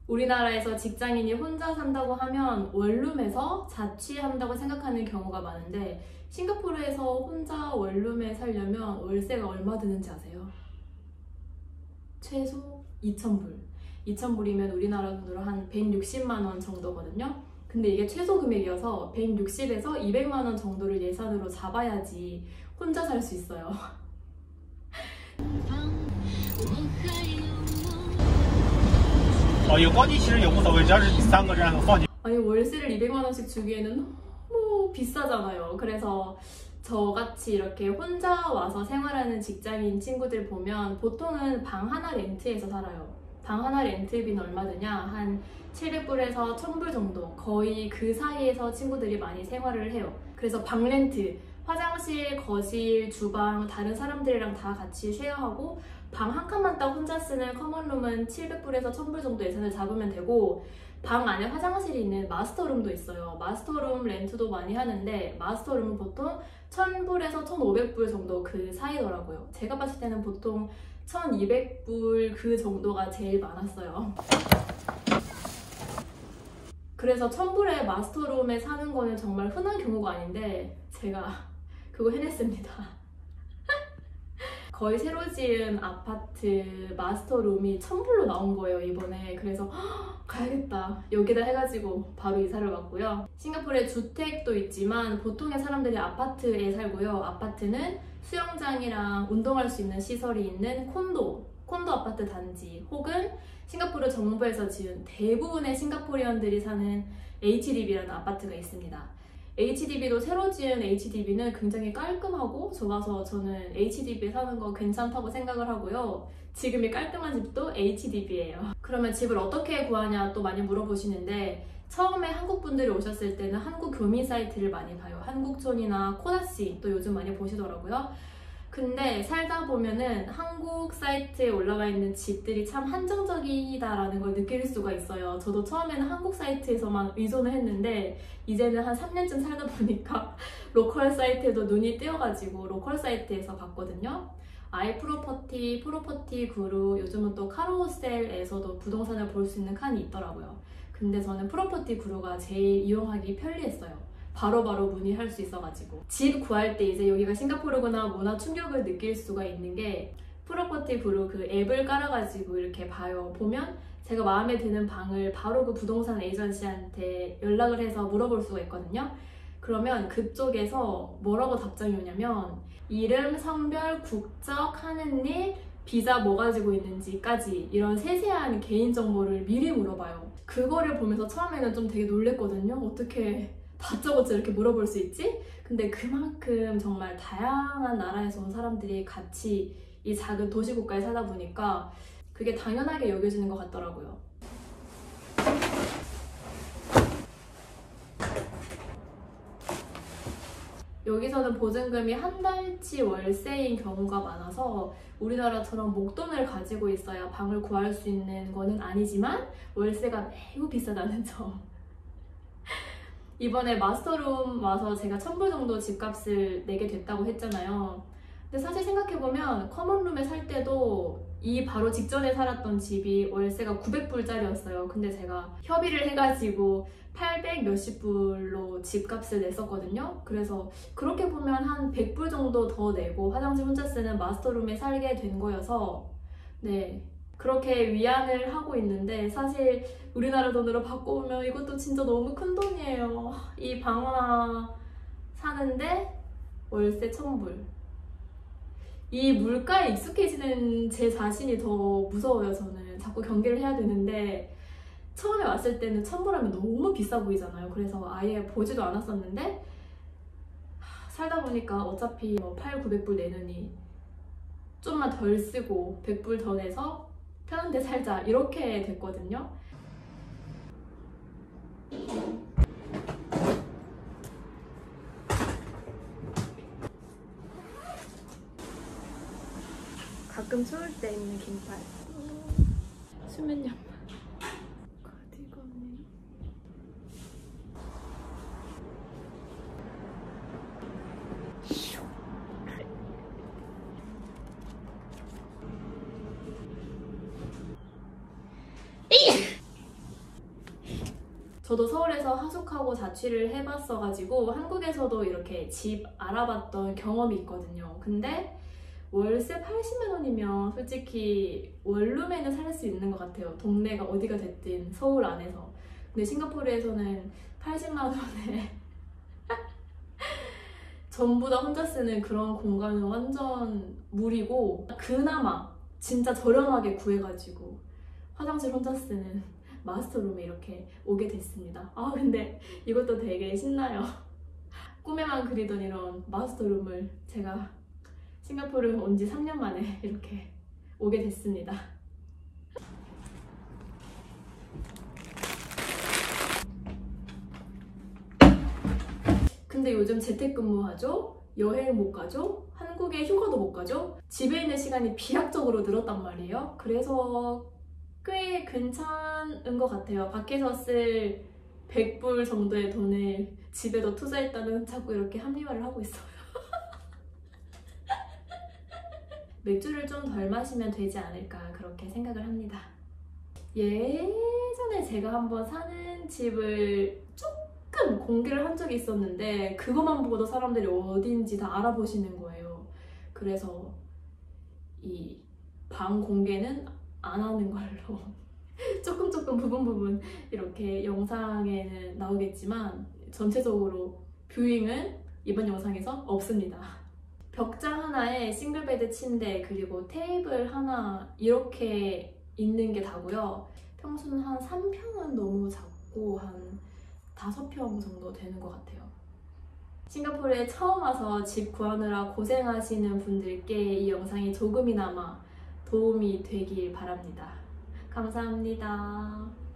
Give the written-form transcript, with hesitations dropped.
우리나라에서 직장인이 혼자 산다고 하면 원룸에서 자취한다고 생각하는 경우가 많은데 싱가포르에서 혼자 원룸에 살려면 월세가 얼마 드는지 아세요? 최소 2,000불. 2,000불이면 우리나라 돈으로 한 160만 원 정도거든요. 근데 이게 최소 금액이어서 160에서 200만 원 정도를 예산으로 잡아야지 혼자 살 수 있어요. 아니 월세를 200만 원씩 주기에는 너무 비싸잖아요. 그래서 저같이 이렇게 혼자 와서 생활하는 직장인 친구들 보면 보통은 방 하나 렌트해서 살아요. 방 하나 렌트비는 얼마 드냐? 한 700불에서 1000불 정도, 거의 그 사이에서 친구들이 많이 생활을 해요. 그래서 방 렌트, 화장실, 거실, 주방 다른 사람들이랑 다 같이 쉐어하고 방 한 칸만 딱 혼자 쓰는 커먼룸은 700불에서 1000불 정도 예산을 잡으면 되고, 방 안에 화장실이 있는 마스터룸도 있어요. 마스터룸 렌트도 많이 하는데 마스터룸은 보통 1000불에서 1500불 정도 그 사이더라고요. 제가 봤을 때는 보통 1200불 그 정도가 제일 많았어요. 그래서 1000불에 마스터룸에 사는 거는 정말 흔한 경우가 아닌데 제가 그거 해냈습니다. 거의 새로 지은 아파트 마스터룸이 1000불로 나온 거예요, 이번에. 그래서 가야겠다. 여기다 해가지고 바로 이사를 왔고요. 싱가포르에 주택도 있지만 보통의 사람들이 아파트에 살고요. 아파트는 수영장이랑 운동할 수 있는 시설이 있는 콘도 아파트 단지, 혹은 싱가포르 정부에서 지은 대부분의 싱가포리언들이 사는 HDB라는 아파트가 있습니다. HDB도 새로 지은 HDB는 굉장히 깔끔하고 좋아서 저는 HDB에 사는 거 괜찮다고 생각을 하고요. 지금이 깔끔한 집도 HDB예요. 그러면 집을 어떻게 구하냐 또 많이 물어보시는데, 처음에 한국 분들이 오셨을 때는 한국 교민 사이트를 많이 봐요. 한국촌이나 코다씨 또 요즘 많이 보시더라고요. 근데 살다 보면은 한국 사이트에 올라와 있는 집들이 참 한정적이다라는 걸 느낄 수가 있어요. 저도 처음에는 한국 사이트에서만 의존을 했는데 이제는 한 3년쯤 살다 보니까 로컬 사이트에도 눈이 띄어가지고 로컬 사이트에서 봤거든요. 아이프로퍼티, 프로퍼티 구루, 요즘은 또 카루셀에서도 부동산을 볼 수 있는 칸이 있더라고요. 근데 저는 프로퍼티 구루가 제일 이용하기 편리했어요. 바로바로 문의할 수 있어가지고. 집 구할 때 이제 여기가 싱가포르구나 문화 충격을 느낄 수가 있는 게, 프로퍼티 구루 그 앱을 깔아가지고 이렇게 봐요. 보면 제가 마음에 드는 방을 바로 그 부동산 에이전시한테 연락을 해서 물어볼 수가 있거든요. 그러면 그쪽에서 뭐라고 답장이 오냐면 이름, 성별, 국적, 하는 일, 비자 뭐 가지고 있는지까지 이런 세세한 개인정보를 미리 물어봐요. 그거를 보면서 처음에는 좀 되게 놀랬거든요. 어떻게 다짜고짜 이렇게 물어볼 수 있지? 근데 그만큼 정말 다양한 나라에서 온 사람들이 같이 이 작은 도시국가에 살다 보니까 그게 당연하게 여겨지는 것 같더라고요. 여기서는 보증금이 한 달치 월세인 경우가 많아서 우리나라처럼 목돈을 가지고 있어야 방을 구할 수 있는 거는 아니지만 월세가 매우 비싸다는 점. 이번에 마스터룸 와서 제가 1000불 정도 집값을 내게 됐다고 했잖아요. 근데 사실 생각해보면 커먼룸에 살 때도 이 바로 직전에 살았던 집이 월세가 900불짜리였어요. 근데 제가 협의를 해가지고 800 몇십 불로 집값을 냈었거든요. 그래서 그렇게 보면 한 100불 정도 더 내고 화장실 혼자 쓰는 마스터룸에 살게 된 거여서 네, 그렇게 위안을 하고 있는데, 사실 우리나라 돈으로 바꿔보면 이것도 진짜 너무 큰 돈이에요. 이 방 하나 사는데 월세 1000불. 이 물가에 익숙해지는 제 자신이 더 무서워요. 저는 자꾸 경계를 해야 되는데 처음에 왔을 때는 1000불 하면 너무 비싸 보이잖아요. 그래서 아예 보지도 않았었는데 살다 보니까 어차피 뭐 800, 900불 내느니 좀만 덜 쓰고 100불 더 내서 편한 데 살자 이렇게 됐거든요. 가끔 추울 때 입는 긴팔, 수면 양말, 카디건이. 저도 서울에서 하숙하고 자취를 해봤어가지고 한국에서도 이렇게 집 알아봤던 경험이 있거든요. 근데 월세 80만 원이면 솔직히 원룸에는 살 수 있는 것 같아요. 동네가 어디가 됐든 서울 안에서. 근데 싱가포르에서는 80만 원에 전부 다 혼자 쓰는 그런 공간은 완전 무리고, 그나마 진짜 저렴하게 구해가지고 화장실 혼자 쓰는 마스터룸에 이렇게 오게 됐습니다. 아 근데 이것도 되게 신나요. 꿈에만 그리던 이런 마스터룸을 제가 싱가포르 온 지 3년 만에 이렇게 오게 됐습니다. 근데 요즘 재택근무하죠? 여행 못 가죠? 한국에 휴가도 못 가죠? 집에 있는 시간이 비약적으로 늘었단 말이에요. 그래서 꽤 괜찮은 것 같아요. 밖에서 쓸 100불 정도의 돈을 집에도 투자했다는 자꾸 이렇게 합리화를 하고 있어요. 맥주를 좀 덜 마시면 되지 않을까 그렇게 생각을 합니다. 예전에 제가 한번 사는 집을 조금 공개를 한 적이 있었는데 그것만 보고도 사람들이 어딘지 다 알아보시는 거예요. 그래서 이 방 공개는 안 하는 걸로 조금 부분 이렇게 영상에는 나오겠지만 전체적으로 뷰잉은 이번 영상에서 없습니다. 벽장 하나에 싱글베드 침대 그리고 테이블 하나 이렇게 있는 게 다고요. 평수는 한 3평은 너무 작고 한 5평 정도 되는 것 같아요. 싱가포르에 처음 와서 집 구하느라 고생하시는 분들께 이 영상이 조금이나마 도움이 되길 바랍니다. 감사합니다.